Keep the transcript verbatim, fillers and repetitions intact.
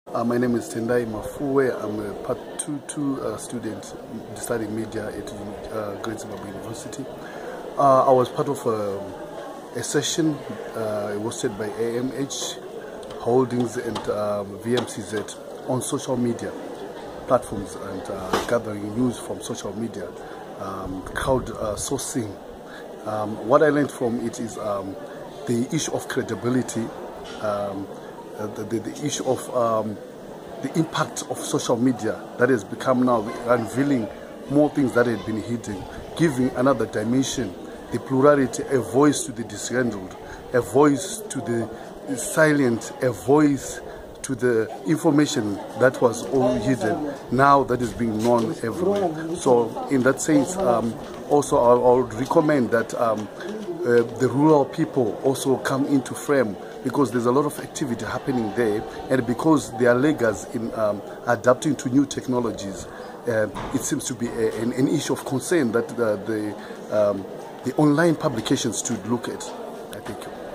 Uh, my name is Tendai Mafuwe. I'm a part two two uh, student studying media at uh, Great Zimbabwe University. Uh, I was part of a, a session uh, hosted by A M H Holdings and um, V M C Z on social media platforms and uh, gathering news from social media, um, crowd uh, sourcing. Um, what I learned from it is um, the issue of credibility, um, uh, the, the, the issue of um, the impact of social media that has become now unveiling more things that had been hidden, giving another dimension, the plurality, a voice to the dishandled, a voice to the silent, a voice to the information that was all hidden, now that is being known everywhere. So in that sense, um, also I, I would recommend that um, uh, the rural people also come into frame, because there's a lot of activity happening there, and because they are laggers in um, adapting to new technologies, uh, it seems to be a, an, an issue of concern that the, the, um, the online publications should look at. I think.